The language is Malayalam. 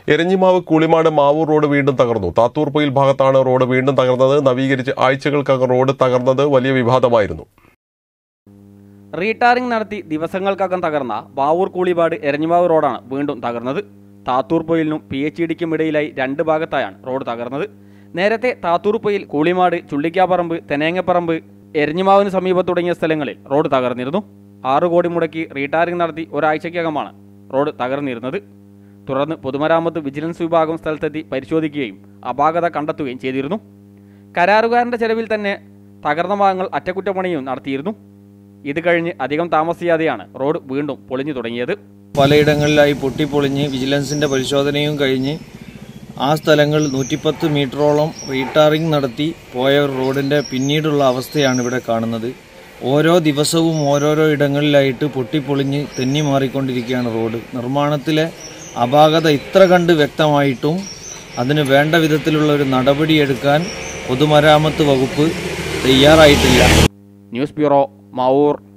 എരഞ്ഞിമാവ് കൂളിമാട് മാവൂർ റോഡ് വീണ്ടും തകർന്നു. താത്തൂർപൊയിൽ ഭാഗത്താണ് റോഡ് വീണ്ടും തകർന്നത്. നവീകരിച്ച് ആഴ്ചകൾക്കകം റോഡ് തകർന്നത് വലിയ വിവാദമായിരുന്നു. റീടാറിംഗ് നടത്തി ദിവസങ്ങൾക്കകം തകർന്ന മാവൂർ കൂളിമാട് എരഞ്ഞിമാവ് റോഡാണ് വീണ്ടും തകർന്നത്. താത്തൂർപൊയിലിനും PHEDക്കും ഇടയിലായി രണ്ട് ഭാഗത്തായാണ് റോഡ് തകർന്നത്. നേരത്തെ താത്തൂർപൊയിൽ, കൂളിമാട്, ചുള്ളിക്കാപ്പറമ്പ്, തെനേങ്ങപ്പറമ്പ്, എരഞ്ഞിമാവിന് സമീപം തുടങ്ങിയ സ്ഥലങ്ങളിൽ റോഡ് തകർന്നിരുന്നു. 6 കോടി മുടക്കി റീടാറിംഗ് നടത്തി ഒരാഴ്ചയ്ക്കകമാണ് റോഡ് തകർന്നിരുന്നത്. തുടർന്ന് പൊതുമരാമത്ത് വിജിലൻസ് വിഭാഗം സ്ഥലത്തെത്തി പരിശോധിക്കുകയും അപാകത കണ്ടെത്തുകയും ചെയ്തിരുന്നു. കരാറുകാരൻ്റെ ചെലവിൽ തന്നെ തകർന്ന ഭാഗങ്ങൾ അറ്റകുറ്റപ്പണിയും നടത്തിയിരുന്നു. ഇത് കഴിഞ്ഞ് അധികം താമസിയാതെയാണ് റോഡ് വീണ്ടും പൊളിഞ്ഞു തുടങ്ങിയത്. പലയിടങ്ങളിലായി പൊട്ടിപ്പൊളിഞ്ഞ് വിജിലൻസിൻ്റെ പരിശോധനയും കഴിഞ്ഞ് ആ സ്ഥലങ്ങൾ 110 മീറ്ററോളം റീടാറിംഗ് നടത്തി പോയ റോഡിൻ്റെ പിന്നീടുള്ള അവസ്ഥയാണ് ഇവിടെ കാണുന്നത്. ഓരോ ദിവസവും ഓരോരോ ഇടങ്ങളിലായിട്ട് പൊട്ടിപ്പൊളിഞ്ഞ് തെന്നി മാറിക്കൊണ്ടിരിക്കുകയാണ് റോഡ്. നിർമ്മാണത്തിലെ അപാകത ഇത്ര കണ്ട് വ്യക്തമായിട്ടും അതിന് വേണ്ട വിധത്തിലുള്ള ഒരു നടപടിയെടുക്കാൻ പൊതുമരാമത്ത് വകുപ്പ് തയ്യാറായിട്ടില്ല. News bureau, Mavoor.